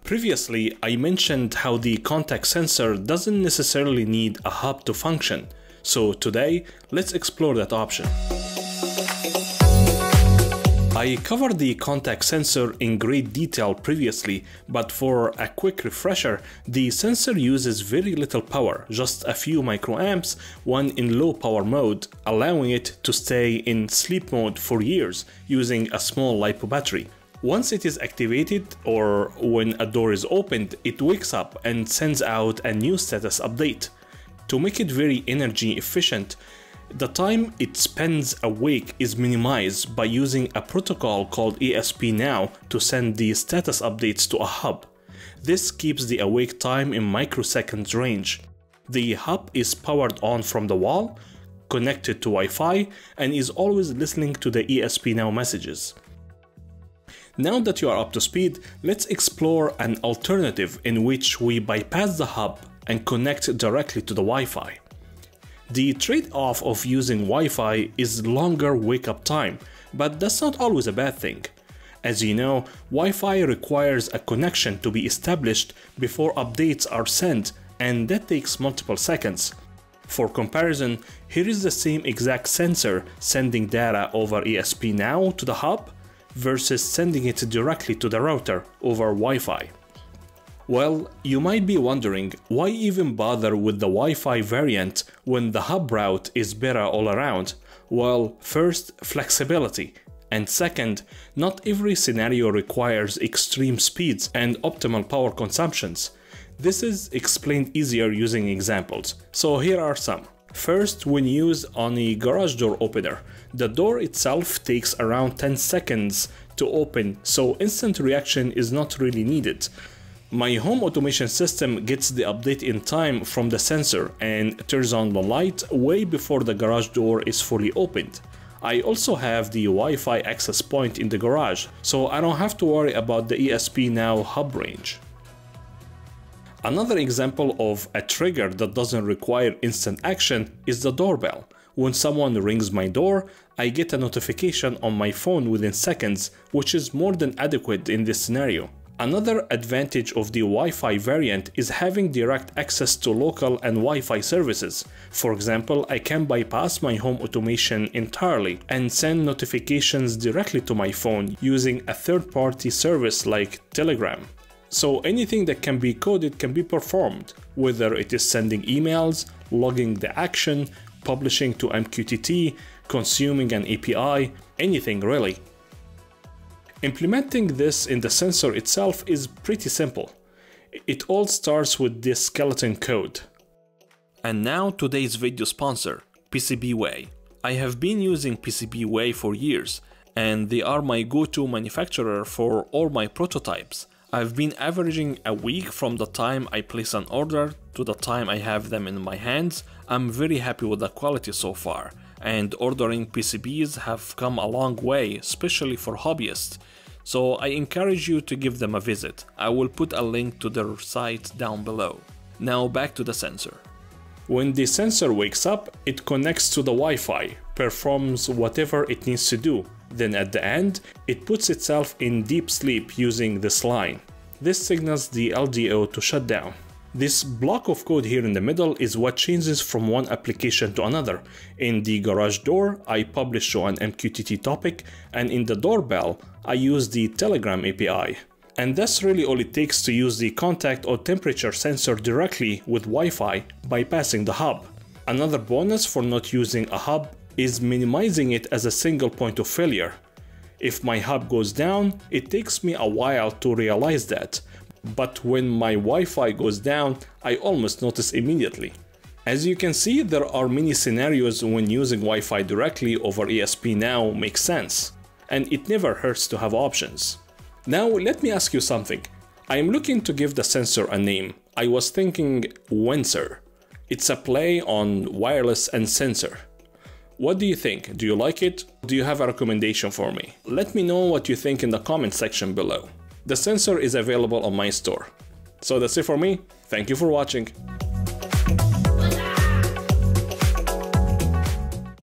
Previously, I mentioned how the contact sensor doesn't necessarily need a hub to function, so today, let's explore that option. I covered the contact sensor in great detail previously, but for a quick refresher, the sensor uses very little power, just a few microamps when in low power mode, allowing it to stay in sleep mode for years using a small LiPo battery. Once it is activated or when a door is opened, it wakes up and sends out a new status update. To make it very energy efficient, the time it spends awake is minimized by using a protocol called ESPNow to send the status updates to a hub. This keeps the awake time in microseconds range. The hub is powered on from the wall, connected to Wi-Fi, and is always listening to the ESPNow messages. Now that you are up to speed, let's explore an alternative in which we bypass the hub and connect directly to the Wi-Fi. The trade-off of using Wi-Fi is longer wake-up time, but that's not always a bad thing. As you know, Wi-Fi requires a connection to be established before updates are sent, and that takes multiple seconds. For comparison, here is the same exact sensor sending data over ESPNow to the hub versus sending it directly to the router over Wi-Fi. Well, you might be wondering, why even bother with the Wi-Fi variant when the hub route is better all around? Well, first, flexibility, and second, not every scenario requires extreme speeds and optimal power consumptions. This is explained easier using examples, so here are some. First, when used on a garage door opener, the door itself takes around 10 seconds to open, so instant reaction is not really needed. My home automation system gets the update in time from the sensor and turns on the light way before the garage door is fully opened. I also have the Wi-Fi access point in the garage, so I don't have to worry about the ESPNow hub range. Another example of a trigger that doesn't require instant action is the doorbell. When someone rings my door, I get a notification on my phone within seconds, which is more than adequate in this scenario. Another advantage of the Wi-Fi variant is having direct access to local and Wi-Fi services. For example, I can bypass my home automation entirely and send notifications directly to my phone using a third-party service like Telegram. So anything that can be coded can be performed, whether it is sending emails, logging the action, publishing to MQTT, consuming an API, anything really. Implementing this in the sensor itself is pretty simple. It all starts with this skeleton code. And now today's video sponsor, PCBWay. I have been using PCBWay for years, and they are my go-to manufacturer for all my prototypes. I've been averaging a week from the time I place an order to the time I have them in my hands. I'm very happy with the quality so far, and ordering PCBs have come a long way, especially for hobbyists. So I encourage you to give them a visit. I will put a link to their site down below. Now back to the sensor. When the sensor wakes up, it connects to the Wi-Fi, performs whatever it needs to do. Then at the end, it puts itself in deep sleep using this line. This signals the LDO to shut down. This block of code here in the middle is what changes from one application to another. In the garage door, I publish to an MQTT topic, and in the doorbell, I use the Telegram API. And that's really all it takes to use the contact or temperature sensor directly with Wi-Fi, bypassing the hub. Another bonus for not using a hub is minimizing it as a single point of failure. If my hub goes down, it takes me a while to realize that, but when my Wi-Fi goes down, I almost notice immediately. As you can see, there are many scenarios when using Wi-Fi directly over ESPNow makes sense, and it never hurts to have options. Now let me ask you something. I am looking to give the sensor a name. I was thinking Wenser. It's a play on wireless and sensor. What do you think? Do you like it? Do you have a recommendation for me? Let me know what you think in the comment section below. The sensor is available on my store. So that's it for me. Thank you for watching.